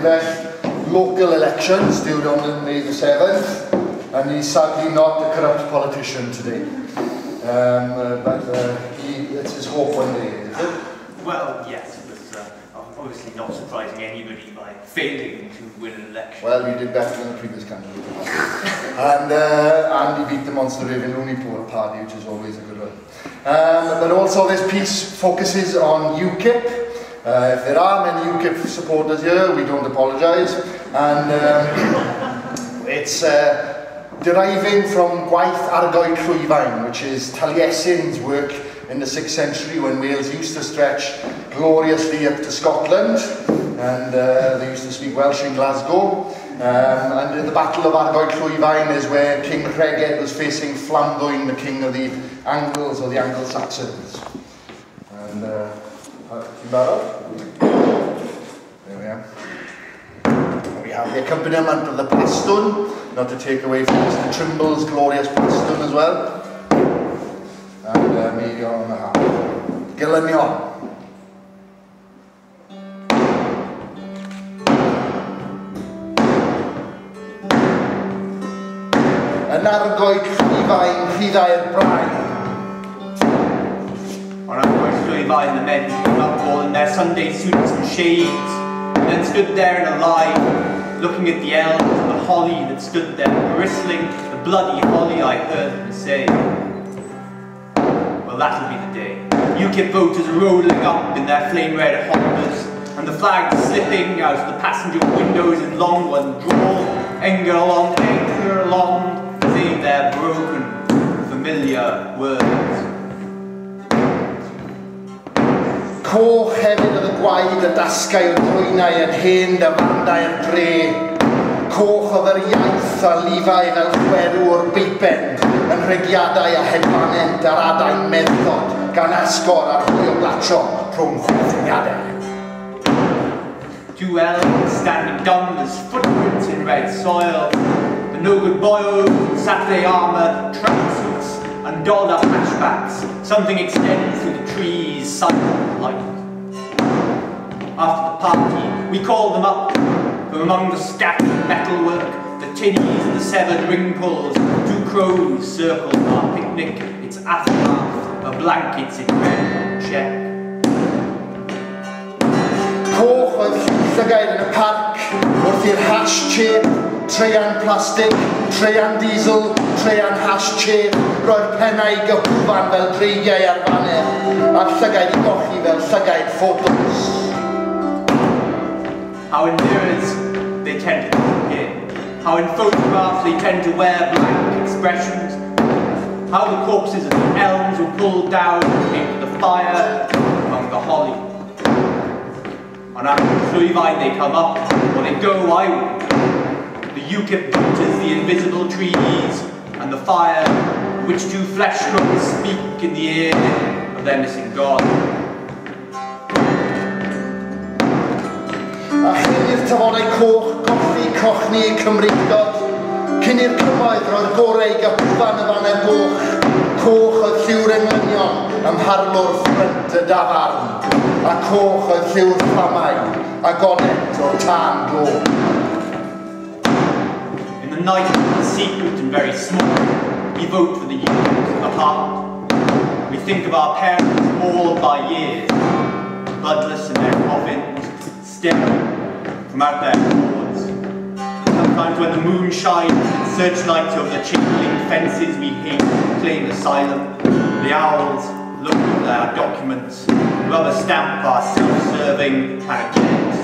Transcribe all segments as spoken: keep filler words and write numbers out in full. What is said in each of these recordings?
Rhywbeth local elections due on May the seventh, and he's sadly not a corrupt politician today. Um, uh, but uh, he, it's his hope one day, is it? Well, yes, it was uh, obviously not surprising anybody by failing to win an election. Well, you did better than the previous candidate. and, uh, and he beat the Monster Raving Looney Poor party, which is always a good one. Um, but also this piece focuses on UKIP. Uh, if there are many UKIP supporters here, we don't apologise. And um, it's uh, deriving from Gwaith Argoed Llwyfaen, which is Taliesin's work in the sixth century when Wales used to stretch gloriously up to Scotland, and uh, they used to speak Welsh in Glasgow. Um, and the Battle of Argoed Llwyfaen is where King Creged was facing Flamboyne, the king of the Angles or the Anglo-Saxons. And uh, there we are. We have the accompaniment of the Plastun, not to take away from Mister Trimble's glorious Plastun as well. And uh, Meirion on the harp. Gilanion. Yn Argoed Llwyfaen, Rhyddai'r Braidd. On Argoed Llwyfaen, the men came up all in their Sunday suits and shades, and then stood there in a line, looking at the elms and the holly that stood there, bristling, the bloody holly, I heard them say. Well, that'll be the day. UKIP voters rolling up in their flame-red Hondas, and the flags slipping out of the passenger windows in long one drawl, anger along, anger along, saying their broken, familiar words. Coch hefyd oedd y gwaed y dasgau o drwynau yn hen dyfandau'r dre. Coch oedd yr iaith a lifau fel chwerw o'r beipend yn rhegiadau a hedfanent ar adain meddod gan asgor ar hwy o blatio rhwng chwethniadau. Two elms standing dumb as footprints in red soil. The no-good boyos in Saturday armour, tracksuits and dolled-up hatchbacks. Something extends through the trees, silent light. After the party, we called them up from among the scattered metalwork, the tinnies and the severed ring pulls. Two crows circled our picnic, its aftermath, a blankets in red check. Coch oedd llygaid yn y parc wrth i'r hash chip, treian plastig, treian diesel, treian hash chip, roi'r pennau gyhwfan fel dreigiau ar faner, a llygaid i gochi fel llygaid photos. How in mirrors they tend to disappear, how in photographs they tend to wear blank expressions, how the corpses of the elms were pulled down into the fire among the holly. On Argoed Llwyfaen they come up, or they go, I will. The UKIP voters, the invisible trees, and the fire, which two flesh crows speak in the ear of their missing God. A chyn i'r tafodau coch, gothi cochni Cymreigod, cyn i'r cymoedd roi'r gorau gyfwan y fan y goch, coch oedd lliw'r englynion ym mharlwr ffrynt y dafarn, a coch oedd lliw'r fflamau a gonet o'r tân glo. In the night, secret and very small, we vote for the UKIP apart. We think of our parents mauled by years, bloodless in their coffins, staring from out their boards. Sometimes when the moon shines and searchlights over the chinkling fences we hate claim asylum, the owls look at their documents, rubber stamp our self-serving panegyrics.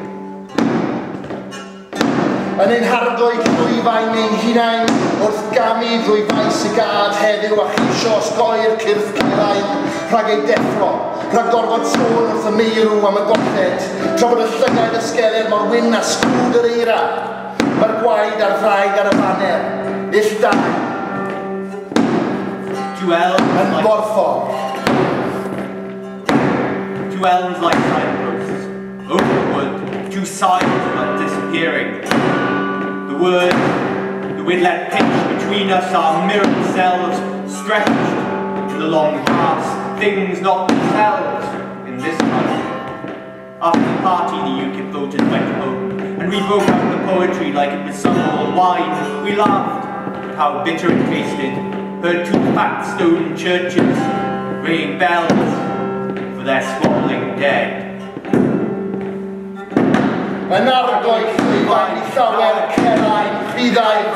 Yn ein Argoed Llwyfaen ein hunain, wrth gamu drwy faes y gad heddiw a cheisio osgoi'r cyrff Cerain, rhag ei deffro, rhag gorfod sôn wrth y meirw am y golled, tra bod y llygaid ysgelir mor wyn a sgrwd yr eira. Mae'r gwaed a'r ddraig ar y banner, ill dau, yn borffor. Two elms like signposts, open wood, two sides but disappearing. The word, the wind-let pitch between us, our mirrored selves, stretched in the long past, things not themselves in this country. After the party, the UKIP voters went home, and We broke out the poetry like it was some old wine. We laughed at how bitter it tasted, heard two fat stone churches ringing bells for their squabbling dead. Yn argoedd llwyfaen I llawer Cerain, byddai